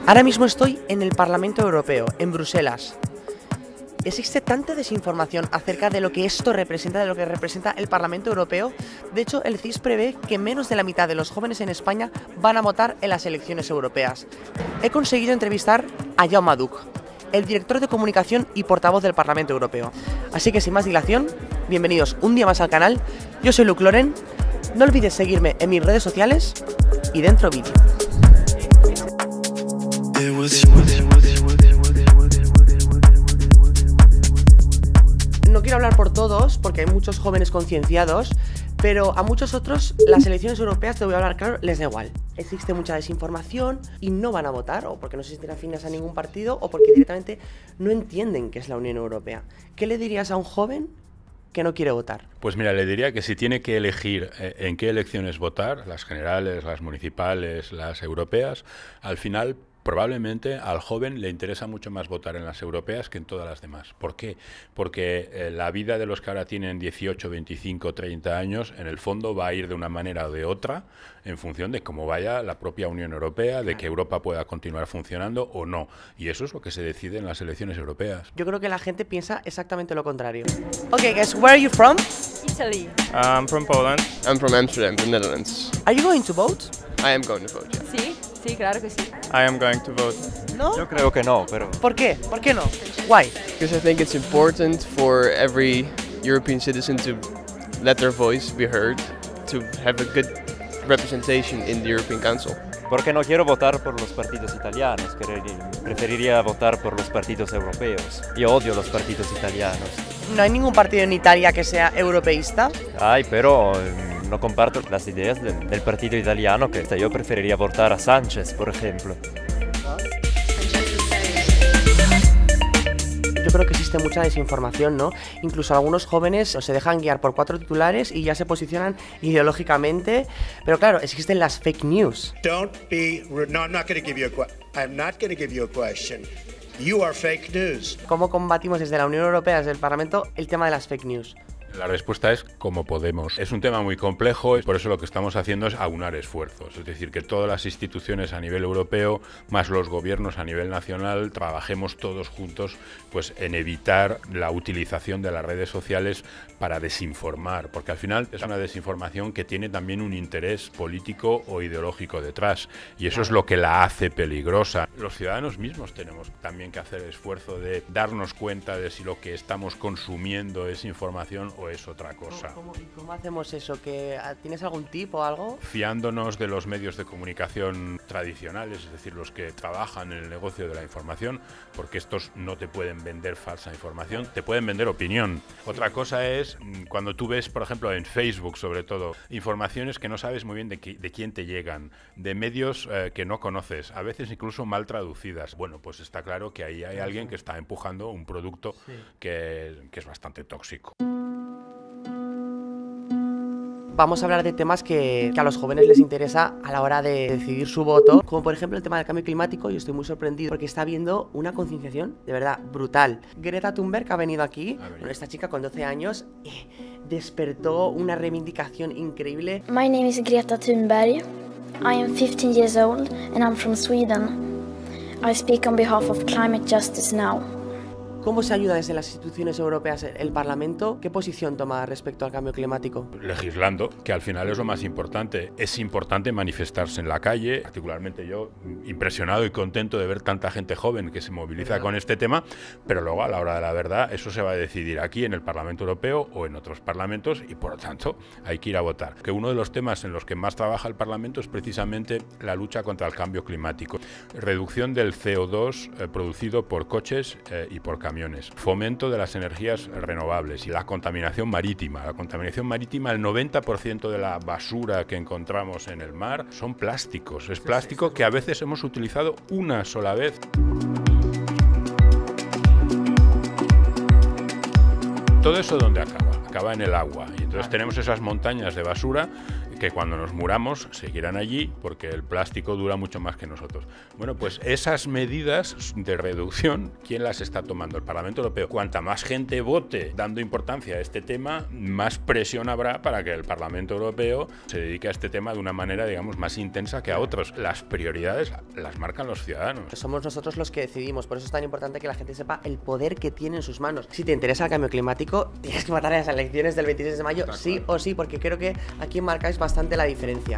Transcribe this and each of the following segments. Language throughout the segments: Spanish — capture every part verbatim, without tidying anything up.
Ahora mismo estoy en el Parlamento Europeo, en Bruselas. Existe tanta desinformación acerca de lo que esto representa, de lo que representa el Parlamento Europeo. De hecho, el C I S prevé que menos de la mitad de los jóvenes en España van a votar en las elecciones europeas. He conseguido entrevistar a Jaume Duch, el director de comunicación y portavoz del Parlamento Europeo. Así que sin más dilación, bienvenidos un día más al canal. Yo soy Luc Loren. No olvides seguirme en mis redes sociales y dentro vídeo. No quiero hablar por todos, porque hay muchos jóvenes concienciados, pero a muchos otros las elecciones europeas, te voy a hablar claro, les da igual. Existe mucha desinformación y no van a votar, o porque no se sienten afines a ningún partido, o porque directamente no entienden qué es la Unión Europea. ¿Qué le dirías a un joven que no quiere votar? Pues mira, le diría que si tiene que elegir eh, en qué elecciones votar, las generales, las municipales, las europeas, al final probablemente al joven le interesa mucho más votar en las europeas que en todas las demás. ¿Por qué? Porque eh, la vida de los que ahora tienen dieciocho, veinticinco, treinta años, en el fondo va a ir de una manera o de otra en función de cómo vaya la propia Unión Europea, de que Europa pueda continuar funcionando o no. Y eso es lo que se decide en las elecciones europeas. Yo creo que la gente piensa exactamente lo contrario. Okay, guys, where are you from? Italy. I'm from Poland. I'm from Amsterdam, the Netherlands. Are you going to vote? I am going to vote, yeah. Sí, sí, claro que sí. I am going to vote. ¿No? Yo creo que no, pero... ¿Por qué? ¿Por qué no? Why? Because I think it's important for every European citizen to let their voice be heard, to have a good representation in the European Council. Porque no quiero votar por los partidos italianos, preferiría votar por los partidos europeos. Yo odio los partidos italianos. ¿No hay ningún partido en Italia que sea europeísta? Ay, pero no comparto las ideas del, del partido italiano, que yo preferiría votar a Sánchez, por ejemplo. Yo creo que existe mucha desinformación, ¿no? Incluso algunos jóvenes se dejan guiar por cuatro titulares y ya se posicionan ideológicamente. Pero claro, existen las fake news. Don't be rude. No, I'm not going to give you a question. I'm not going to give you a question. You are fake news. ¿Cómo combatimos desde la Unión Europea, desde el Parlamento, el tema de las fake news? La respuesta es como podemos. Es un tema muy complejo y por eso lo que estamos haciendo es aunar esfuerzos. Es decir, que todas las instituciones a nivel europeo, más los gobiernos a nivel nacional, trabajemos todos juntos pues, en evitar la utilización de las redes sociales para desinformar. Porque al final es una desinformación que tiene también un interés político o ideológico detrás. Y eso es lo que la hace peligrosa. Los ciudadanos mismos tenemos también que hacer el esfuerzo de darnos cuenta de si lo que estamos consumiendo es información o es otra cosa. ¿Cómo, cómo, ¿Cómo hacemos eso? ¿Que, ¿Tienes algún tip o algo? Fiándonos de los medios de comunicación tradicionales, es decir, los que trabajan en el negocio de la información, porque estos no te pueden vender falsa información, te pueden vender opinión. Otra cosa es cuando tú ves, por ejemplo, en Facebook sobre todo, informaciones que no sabes muy bien de, qui de quién te llegan, de medios eh, que no conoces, a veces incluso mal traducidas. Bueno, pues está claro que ahí hay alguien que está empujando un producto sí. que, que es bastante tóxico. Vamos a hablar de temas que, que a los jóvenes les interesa a la hora de decidir su voto, como por ejemplo el tema del cambio climático. Yo estoy muy sorprendido porque está habiendo una concienciación de verdad brutal. Greta Thunberg ha venido aquí, bueno, esta chica con doce años, eh, despertó una reivindicación increíble. My name is Greta Thunberg. I am fifteen years old and I'm from Sweden. I speak on behalf of Climate Justice Now. ¿Cómo se ayuda desde las instituciones europeas el Parlamento? ¿Qué posición toma respecto al cambio climático? Legislando, que al final es lo más importante. Es importante manifestarse en la calle, particularmente yo, impresionado y contento de ver tanta gente joven que se moviliza con este tema, pero luego a la hora de la verdad eso se va a decidir aquí en el Parlamento Europeo o en otros parlamentos y por lo tanto hay que ir a votar. Que uno de los temas en los que más trabaja el Parlamento es precisamente la lucha contra el cambio climático. Reducción del C O dos eh, producido por coches eh, y por camiones. Fomento de las energías renovables y la contaminación marítima. La contaminación marítima, el noventa por ciento de la basura que encontramos en el mar son plásticos. Es plástico que a veces hemos utilizado una sola vez. Todo eso, ¿dónde acaba? Acaba en el agua. Y entonces tenemos esas montañas de basura que cuando nos muramos seguirán allí porque el plástico dura mucho más que nosotros. Bueno, pues esas medidas de reducción, ¿quién las está tomando? El Parlamento Europeo. Cuanta más gente vote dando importancia a este tema, más presión habrá para que el Parlamento Europeo se dedique a este tema de una manera, digamos, más intensa que a otros. Las prioridades las marcan los ciudadanos. Somos nosotros los que decidimos, por eso es tan importante que la gente sepa el poder que tiene en sus manos. Si te interesa el cambio climático, tienes que matar a las elecciones del veintiséis de mayo, sí o sí, porque creo que aquí marcáis bastante la diferencia.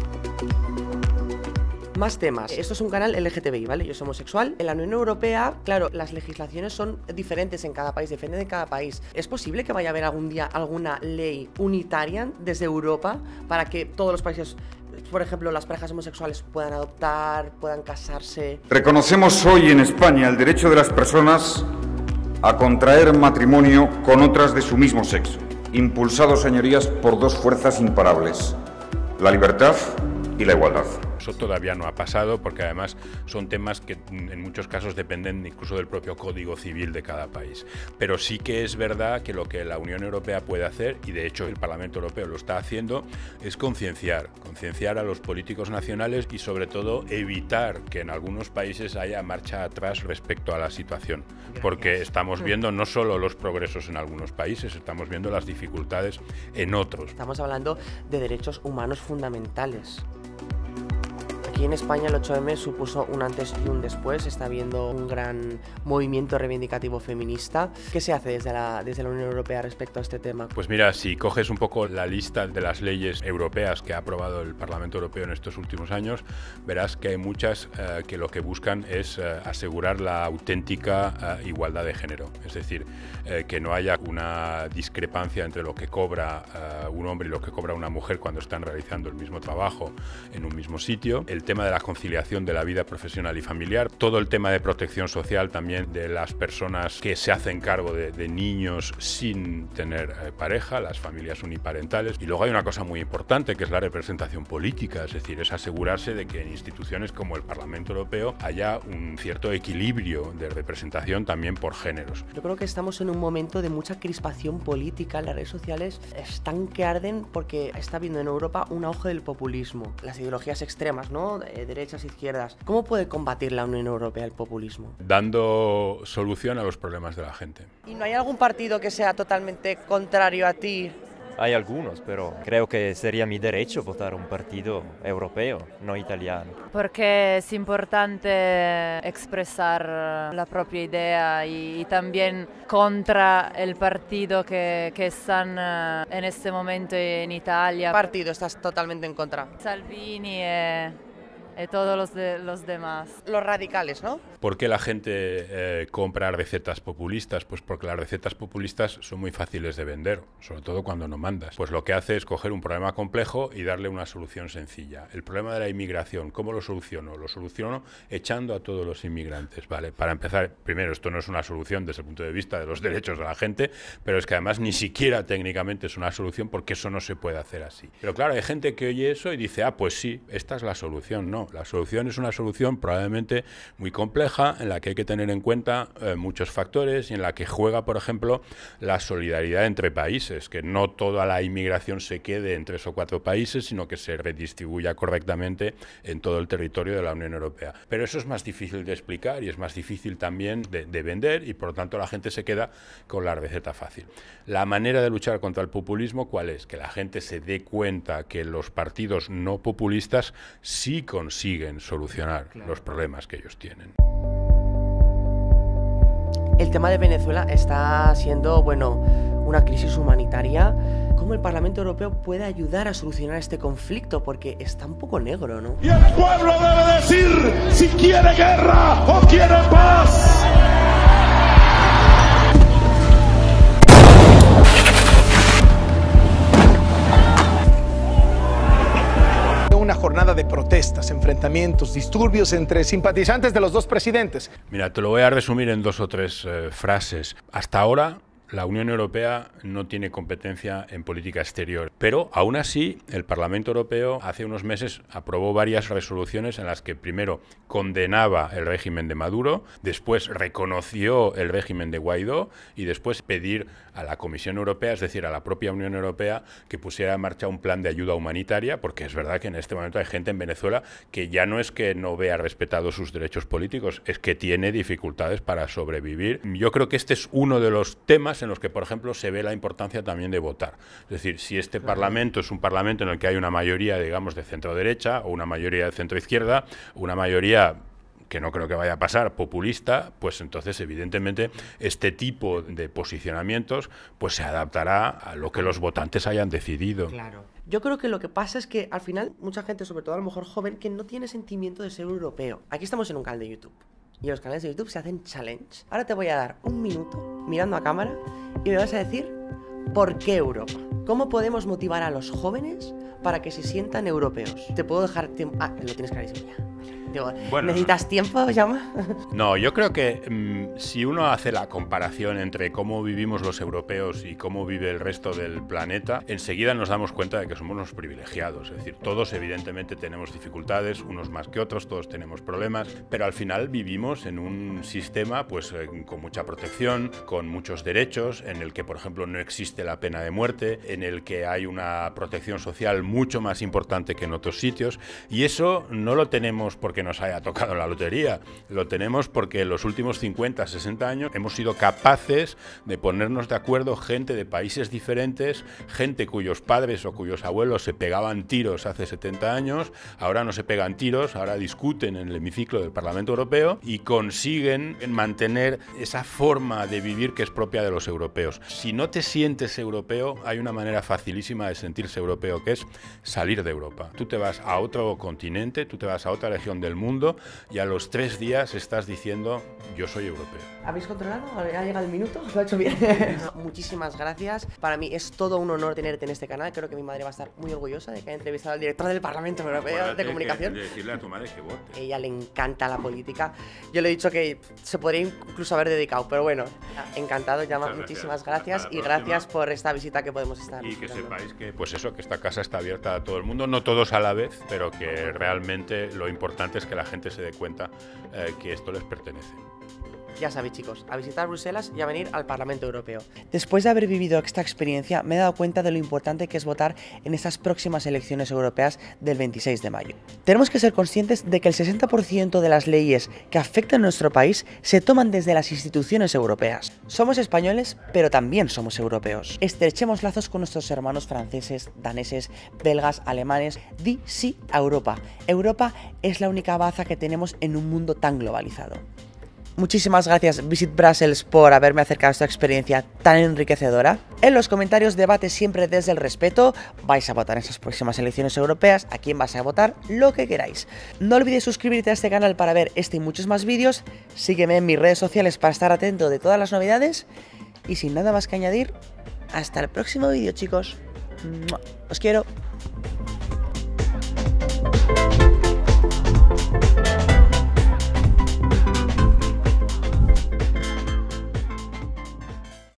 Más temas. Esto es un canal L G T B I, ¿vale? Yo soy homosexual. En la Unión Europea, claro, las legislaciones son diferentes en cada país, depende de cada país. ¿Es posible que vaya a haber algún día alguna ley unitaria desde Europa para que todos los países, por ejemplo, las parejas homosexuales puedan adoptar, puedan casarse? Reconocemos hoy en España el derecho de las personas a contraer matrimonio con otras de su mismo sexo, impulsado, señorías, por dos fuerzas imparables: la libertad y la igualdad. Eso todavía no ha pasado porque además son temas que en muchos casos dependen incluso del propio Código Civil de cada país. Pero sí que es verdad que lo que la Unión Europea puede hacer, y de hecho el Parlamento Europeo lo está haciendo, es concienciar, concienciar a los políticos nacionales y sobre todo evitar que en algunos países haya marcha atrás respecto a la situación. Porque estamos viendo no solo los progresos en algunos países, estamos viendo las dificultades en otros. Estamos hablando de derechos humanos fundamentales. Aquí en España el ocho eme supuso un antes y un después, está habiendo un gran movimiento reivindicativo feminista. ¿Qué se hace desde la, desde la Unión Europea respecto a este tema? Pues mira, si coges un poco la lista de las leyes europeas que ha aprobado el Parlamento Europeo en estos últimos años, verás que hay muchas eh, que lo que buscan es eh, asegurar la auténtica eh, igualdad de género. Es decir, eh, que no haya una discrepancia entre lo que cobra eh, un hombre y lo que cobra una mujer cuando están realizando el mismo trabajo en un mismo sitio. El tema de la conciliación de la vida profesional y familiar, todo el tema de protección social también de las personas que se hacen cargo de, de niños sin tener eh, pareja, las familias uniparentales. Y luego hay una cosa muy importante que es la representación política, es decir, es asegurarse de que en instituciones como el Parlamento Europeo haya un cierto equilibrio de representación también por géneros. Yo creo que estamos en un momento de mucha crispación política. Las redes sociales están que arden porque está habiendo en Europa un auge del populismo, las ideologías extremas, ¿no? De derechas, izquierdas. ¿Cómo puede combatir la Unión Europea el populismo? Dando solución a los problemas de la gente. ¿Y no hay algún partido que sea totalmente contrario a ti? Hay algunos, pero creo que sería mi derecho votar un partido europeo, no italiano. Porque es importante expresar la propia idea y, y también contra el partido que, que están en este momento en Italia. ¿Qué partido estás totalmente en contra? Salvini y, y todos los, de, los demás. Los radicales, ¿no? ¿Por qué la gente eh, compra recetas populistas? Pues porque las recetas populistas son muy fáciles de vender, sobre todo cuando no mandas. Pues lo que hace es coger un problema complejo y darle una solución sencilla. El problema de la inmigración, ¿cómo lo soluciono? Lo soluciono echando a todos los inmigrantes, ¿vale? Para empezar, primero, esto no es una solución desde el punto de vista de los derechos de la gente, pero es que además ni siquiera técnicamente es una solución porque eso no se puede hacer así. Pero claro, hay gente que oye eso y dice, ah, pues sí, esta es la solución. No, la solución es una solución probablemente muy compleja, en la que hay que tener en cuenta eh, muchos factores y en la que juega, por ejemplo, la solidaridad entre países, que no toda la inmigración se quede en tres o cuatro países, sino que se redistribuya correctamente en todo el territorio de la Unión Europea. Pero eso es más difícil de explicar y es más difícil también de, de vender y, por lo tanto, la gente se queda con la receta fácil. La manera de luchar contra el populismo, ¿cuál es? Que la gente se dé cuenta que los partidos no populistas sí consiguen solucionar claro. los problemas que ellos tienen. El tema de Venezuela está siendo, bueno, una crisis humanitaria. ¿Cómo el Parlamento Europeo puede ayudar a solucionar este conflicto? Porque está un poco negro, ¿no? Y el pueblo debe decir si quiere guerra o quiere paz. Una jornada de protestas, enfrentamientos, disturbios entre simpatizantes de los dos presidentes. Mira, te lo voy a resumir en dos o tres eh, frases. Hasta ahora, la Unión Europea no tiene competencia en política exterior, pero aún así el Parlamento Europeo hace unos meses aprobó varias resoluciones en las que primero condenaba el régimen de Maduro, después reconoció el régimen de Guaidó y después pedir a la Comisión Europea, es decir, a la propia Unión Europea, que pusiera en marcha un plan de ayuda humanitaria, porque es verdad que en este momento hay gente en Venezuela que ya no es que no vea respetados sus derechos políticos, es que tiene dificultades para sobrevivir. Yo creo que este es uno de los temas en los que, por ejemplo, se ve la importancia también de votar. Es decir, si este claro. Parlamento es un Parlamento en el que hay una mayoría, digamos, de centro-derecha o una mayoría de centro-izquierda, una mayoría que no creo que vaya a pasar, populista, pues entonces evidentemente este tipo de posicionamientos pues se adaptará a lo que los votantes hayan decidido. Claro. Yo creo que lo que pasa es que al final mucha gente, sobre todo a lo mejor joven, que no tiene sentimiento de ser europeo. Aquí estamos en un canal de YouTube y en los canales de YouTube se hacen challenge. Ahora te voy a dar un minuto mirando a cámara y me vas a decir ¿por qué Europa? ¿Cómo podemos motivar a los jóvenes para que se sientan europeos? Te puedo dejar tiempo... Ah, lo tienes clarísimo ya. Digo, bueno, ¿necesitas tiempo, Jaume? No, yo creo que mmm, si uno hace la comparación entre cómo vivimos los europeos y cómo vive el resto del planeta, enseguida nos damos cuenta de que somos unos privilegiados. Es decir, todos evidentemente tenemos dificultades, unos más que otros, todos tenemos problemas, pero al final vivimos en un sistema pues eh, con mucha protección, con muchos derechos, en el que, por ejemplo, no existe la pena de muerte, en el que hay una protección social mucho más importante que en otros sitios, y eso no lo tenemos porque nos haya tocado la lotería, lo tenemos porque en los últimos cincuenta, sesenta años hemos sido capaces de ponernos de acuerdo gente de países diferentes, gente cuyos padres o cuyos abuelos se pegaban tiros hace setenta años, ahora no se pegan tiros, ahora discuten en el hemiciclo del Parlamento Europeo y consiguen mantener esa forma de vivir que es propia de los europeos. Si no te sientes europeo, hay una manera facilísima de sentirse europeo, que es salir de Europa. Tú te vas a otro continente, tú te vas a otra región del mundo y a los tres días estás diciendo yo soy europeo. ¿Habéis controlado? ¿Ha llegado el minuto? ¿Lo ha hecho bien? Muchísimas gracias. Para mí es todo un honor tenerte en este canal. Creo que mi madre va a estar muy orgullosa de que haya entrevistado al director del Parlamento Europeo Acuérdate de Comunicación. De decirle a tu madre que vote. A ella le encanta la política. Yo le he dicho que se podría incluso haber dedicado, pero bueno, encantado, Jaume. Muchas muchísimas gracias, gracias y gracias por esta visita que podemos estar. Y visitando. que sepáis que, pues eso, que esta casa está abierta a todo el mundo, no todos a la vez, pero que realmente lo importante es que la gente se dé cuenta eh, que esto les pertenece. Ya sabéis, chicos, a visitar Bruselas y a venir al Parlamento Europeo. Después de haber vivido esta experiencia, me he dado cuenta de lo importante que es votar en estas próximas elecciones europeas del veintiséis de mayo. Tenemos que ser conscientes de que el sesenta por ciento de las leyes que afectan a nuestro país se toman desde las instituciones europeas. Somos españoles, pero también somos europeos. Estrechemos lazos con nuestros hermanos franceses, daneses, belgas, alemanes. Di sí a Europa. Europa es la única baza que tenemos en un mundo tan globalizado. Muchísimas gracias Visit Brussels por haberme acercado a esta experiencia tan enriquecedora. En los comentarios debate siempre desde el respeto. Vais a votar en estas próximas elecciones europeas, a quién vais a votar, lo que queráis. No olvides suscribirte a este canal para ver este y muchos más vídeos. Sígueme en mis redes sociales para estar atento de todas las novedades. Y sin nada más que añadir, hasta el próximo vídeo, chicos. Os quiero.